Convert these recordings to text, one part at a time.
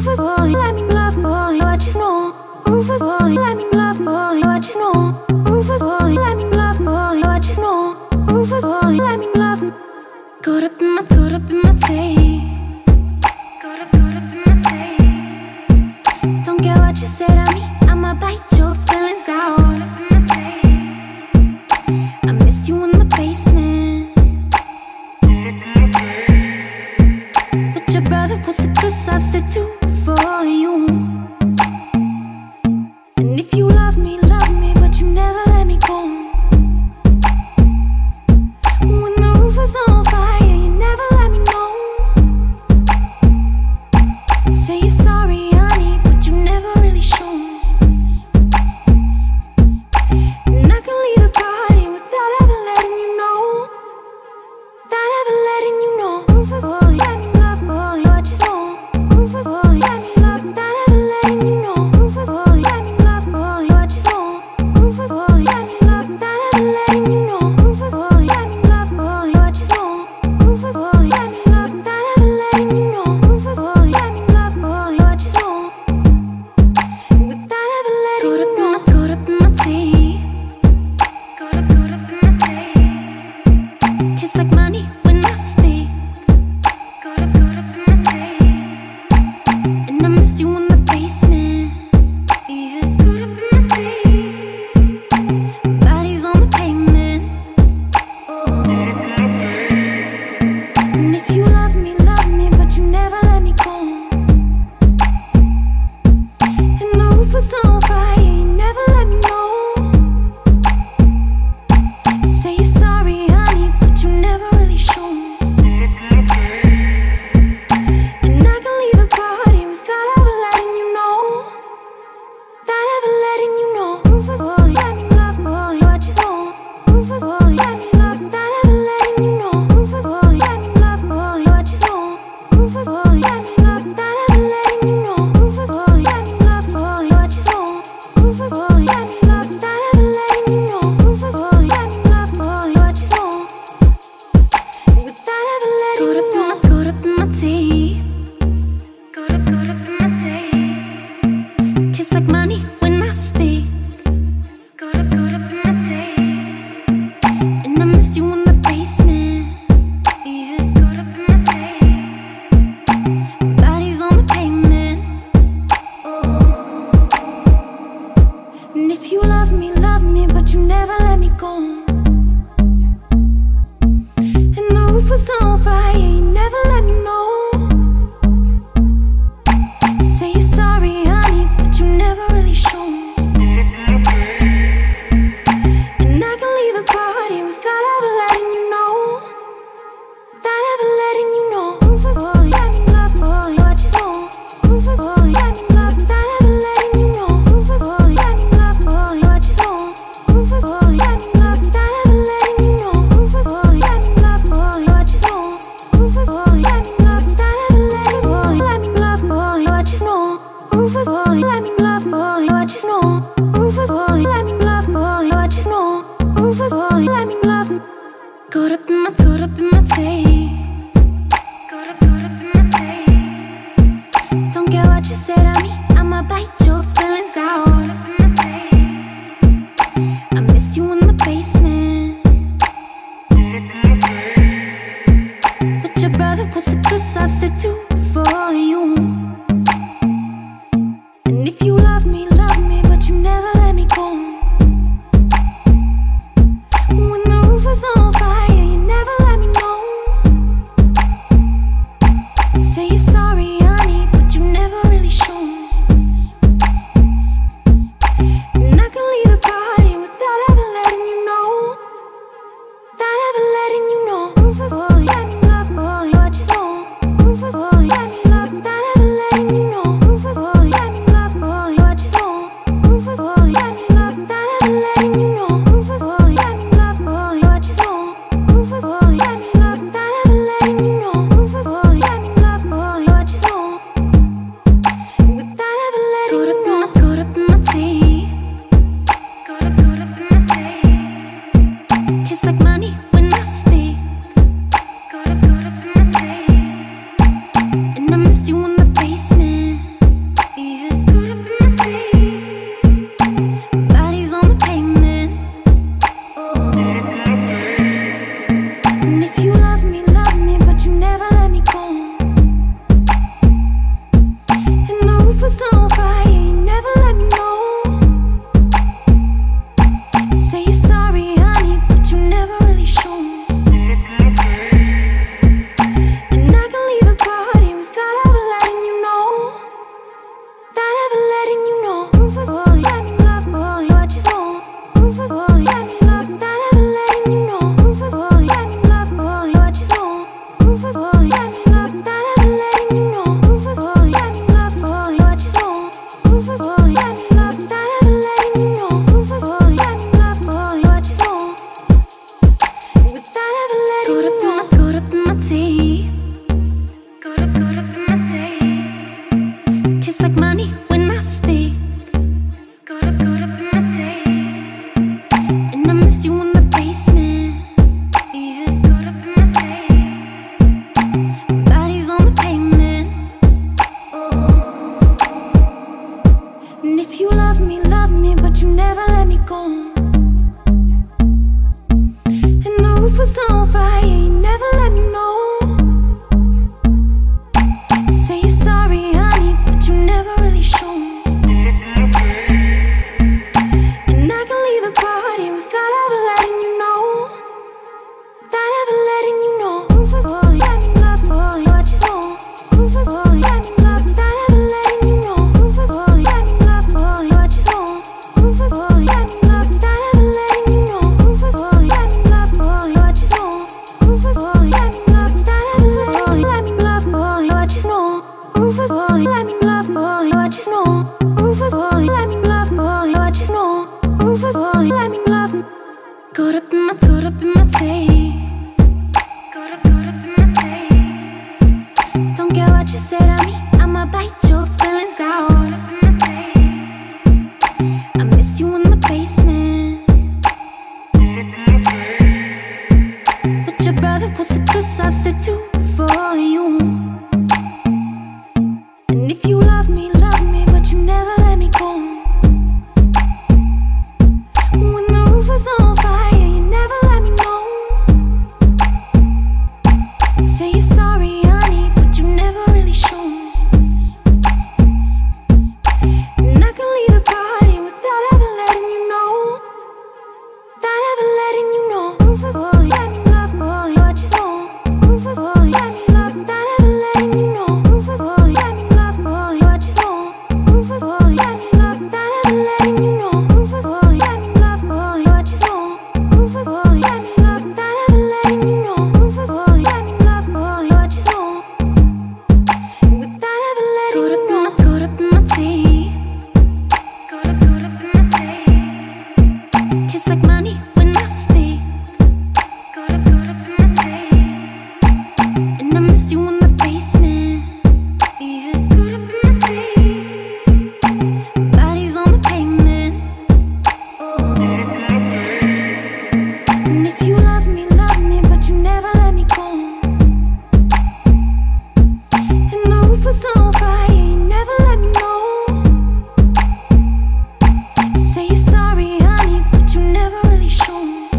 Rufus boy, let me love boy, what you know. Rufus boy, let me love boy, what you know. Rufus boy, let me love boy, what you know. Rufus boy, let me love. Caught up in my tape. Caught up in my tape. Don't care what you say to me, I'ma bite your feelings out. I miss you in the basement. But your brother was a good substitute for you. And if you love me, but you never let me go. When the roof was on fire, you never let me know. Say you're sorry, honey, but you never really show. And I can leave the party without ever letting you know. Without ever letting you know. Rufus boy, let me love boy, what you know. Rufus boy, let me love without ever letting you know. Rufus boy, let me love boy, what you know. Rufus boy, let me love without ever letting you know. Rufus boy, let me love boy, what you know. Rufus boy, let me love without ever letting you know. Rufus boy, let me love boy, what you know. Without ever letting you know. Caught up in my teeth. Caught up in my teeth. Just like money when I speak. Caught up in my teeth. And I missed you in the basement. Yeah, caught up in my teeth. Bodies on the pavement. Oh. And if you love me, but you never let me go. And the roof was on fire, you never let me know. Say you're sorry, honey, but you never really show. And I can leave the party without ever letting you know. Without ever letting you know. Rufus boy, let me love boy, what you know. Rufus boy, let me love without ever letting you know. Rufus boy, let me love boy, what you know. Rufus boy, let me love without ever letting you know. Rufus boy, let me love boy, what you know. Rufus boy, let me love without ever letting you know. Rufus boy, let me love boy, what you know. Without ever letting you know. Caught up in my teeth. Caught up in my teeth. Just like money when I speak. Caught up in my teeth. And I missed you in the basement. Yeah, caught up in my teeth. Bodies on the pavement. Oh. And if you love me, but you never let me go. And the roof was on fire, you never let me know. Say you're sorry, honey, but you never really show. And I can leave the party without ever letting you know. Without ever letting you know. Rufus boy, let me love boy, what you know. Rufus boy, let me love without ever letting you know. Rufus boy, let me love boy, what you know. Rufus boy, let me love without ever letting you know. Rufus boy, let me love boy, what you know. Rufus boy, let me love without ever letting you know. Let me love boy, what you know. Rufus boy, let me love boy, what you know. Rufus boy, let me love boy, what you know. Rufus boy, let me love. Caught up in my tape. Caught up in my tape. Don't care what you say to me, I'ma bite your feelings out. I miss you in the basement. But your brother was a good substitute for you. And if you love me, but you never let me go. When the roof was on fire, you never let me know. Say you're sorry, honey, but you never really show. never let me go. And the roof was on fire, you never let me know. Say you're sorry, honey, but you never really show. And I can leave the party without ever letting you know. Without ever letting you know. Rufus, boy, let me love, boy, what you know. Rufus, boy, let me love, without ever letting you know. Rufus, boy, let me love, boy, what you know. Rufus, boy, let me love, without ever letting you know. Rufus, boy, let me love, boy, what you know. Rufus, boy, let me love, without ever letting you know. Let me love, boy, what you know. Rufus, boy, let me love, boy, what you know. Rufus, boy, let me love, boy, what you know. Rufus, boy, let me love. Caught up in my tape. Caught up in my tape. Don't care what you say to me, I'ma bite your feelings out. Caught up in my tape. I miss you in the basement. Caught up in my tape. But your brother was a good substitute for you. And if you love me, but you never let me go. When the roof was on fire, you never let me know. Say you're sorry, honey, but you never really show. And I can leave the party without ever letting you know. Without ever letting you know. Rufus, boy, let me love, boy, what you know. Rufus, boy, let me love, without ever letting you know. Rufus, boy, let me love, boy, what you know. Rufus, boy, let me love, without ever letting you know. Rufus, boy, let me love, boy, what you know. Rufus, boy, let me love, without ever letting you know. Rufus, boy, let me love, boy, what you know. Without ever letting you know. Caught up in my tape. Caught up in my tape. Tastes like money when I speak. Caught up in my tape. And I missed you in the basement. Yeah, caught up in my tape. Bodies on the pavement. And if you love me, but you never let me go. And the roof was on fire, you never let me know. Say you're sorry, honey, but you never really show.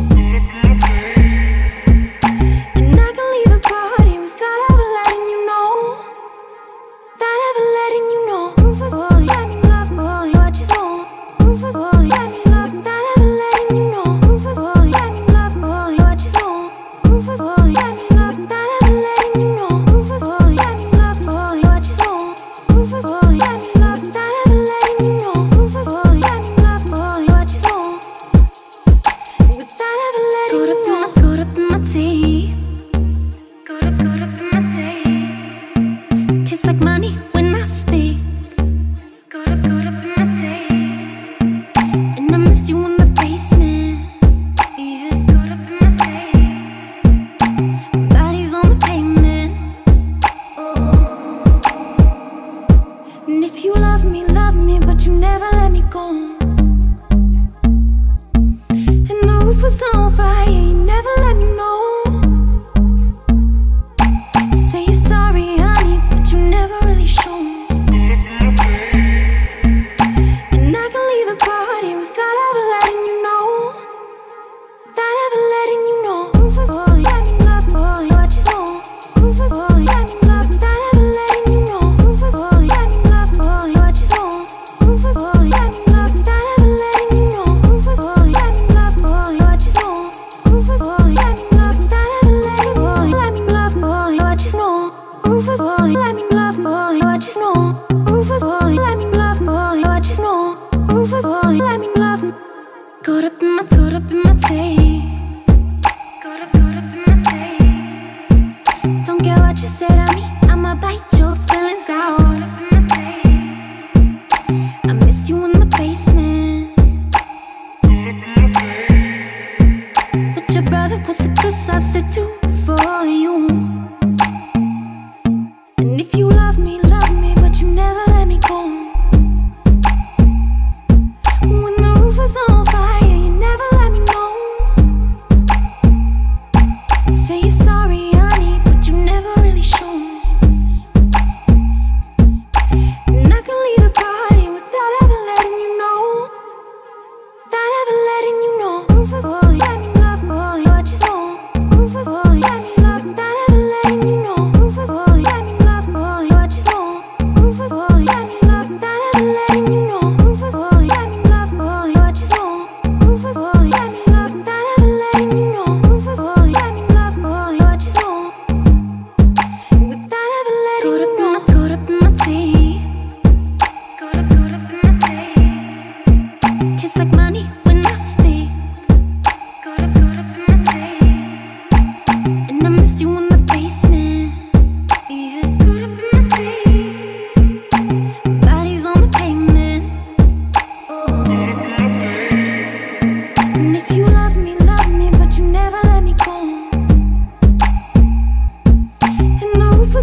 And I can leave the party without ever letting you know. Without ever letting you know. Rufus, boy, let me love, boy, what you know. Rufus, boy, let me love, without ever letting you know. Rufus, boy, let me love, boy, what you know. Rufus, boy, let me love, without ever letting you know. Rufus, boy, let me love, boy, what you know. Rufus, boy, let me love, without ever letting you know. Rufus, boy, let me love, boy, what you know. Without ever letting you know. Caught up in my tape. Caught up in my tape. Tastes like money when I speak. Caught up in my tape. And I missed you in the basement. Yeah, caught up in my tape. Bodies on the pavement. And if you love me, but you never let me go. And the roof was on fire, you never let me know. Say you're sorry, honey, but you never really show. And I can leave the party without ever letting you know. Without ever letting you know. Rufus, boy, let me love, boy, what you know. Rufus, boy, let me love, without ever letting you know. Rufus, boy, let me love, boy, what you know. Rufus, boy, let me love, without ever letting you know. Rufus, boy, let me love, boy, what you know. Rufus, boy, let me love, without ever letting you know. Let me love, boy, what you know. Rufus, boy, let me love, boy, what you know. Rufus, boy, let me love, boy, what you know. Rufus, boy, let me love. Caught up in my tape. Caught up in my tape. Don't care what you say to me, I'ma bite your feelings out. Caught up in my tape. I miss you in the basement. Caught up in my tape. But your brother was a good substitute for you. And if you love me, but you never let me go. When the roof was on fire, you never let me know.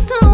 song.